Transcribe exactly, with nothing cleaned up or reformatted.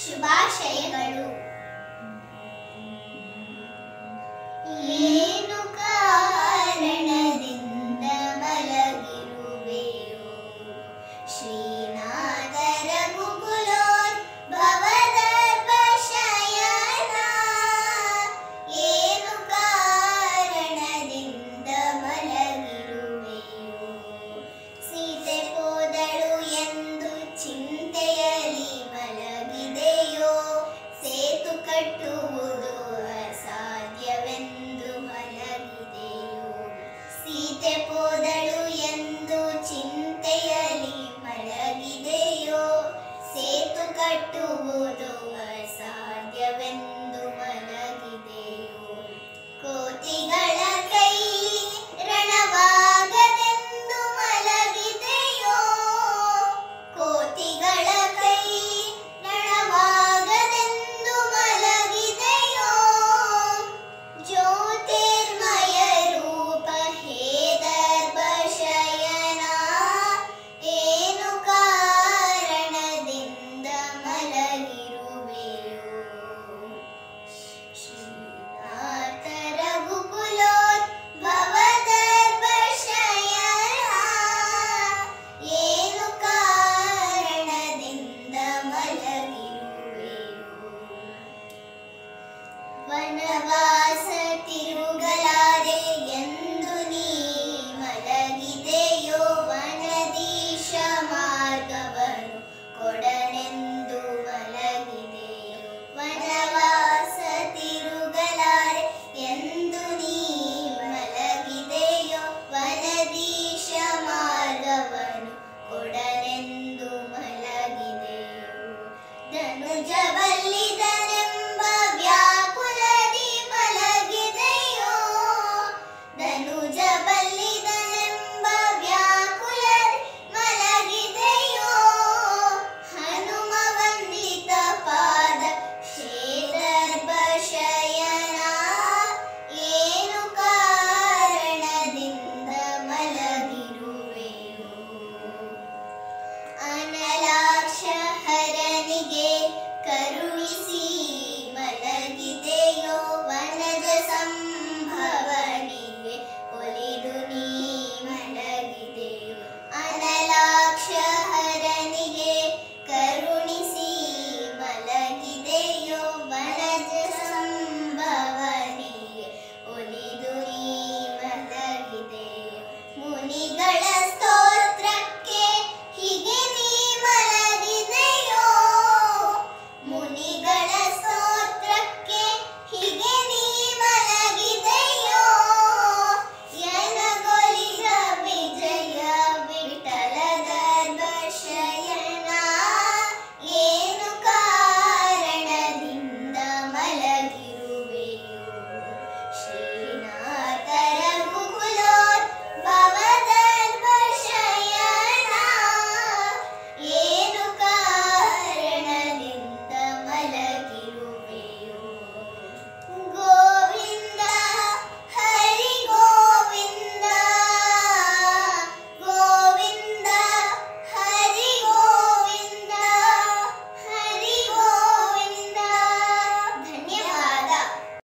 ಶುಭಾಶಯಗಳು. ಏನು ಕಾರಣದಿಂದ ಮಲಗಿರುವೆಯೋ ಶ್ರೀನಾಥ ರಘುಕುಲೋದ್ಭವದರ್ಭ ಶಯನ. ಏನು ಕಾರಣದಿಂದ ಮಲಗಿರುವೆಯೋ ಸೀತೆ ಹೋದಳು ಎಂದು ಚಿಂತೆಯಲಿ ಮಲಗಿದೆಯೋ ಸೇತು ಕಟ್ಟುವುದು ಅಸಾಧ್ಯವೆಂದು ಮಲಗಿದೆಯೋ ಸೀತೆ ಹೋದಳು ಎಂದು ಚಿಂತೆಯಲಿ ಮಲಗಿದೆಯೋ ಸೇತು ಕಟ್ಟುವುದು ಅಸಾಧ್ಯವೆಂದು ಮಲಗಿದೆಯೋ ಕೋತಿಗಳ ಕೈ ರಣವಾಗದೆಂದು ಮಲಗಿದೆಯೋ ಕೋತಿಗಳ ಕೈ ರಣವಾಗದೆಂದು ಮಲಗಿದೆಯೋ ಜ್ಯೋತಿರ್ಮಯ ರೂಪ ಹೇ ದರ್ಭ ಶಯನ. ಏನು ಕಾರಣದಿಂದ ಮಲಗಿರುವೆಯೋ ಶ್ರೀನಾಥ ರಘುಕುಲೋದ್ಭವದರ್ಭ ಶಯನ. ಏನು ಕಾರಣದಿಂದ ಮಲಗಿರುವೆಯೋ ವನವಾ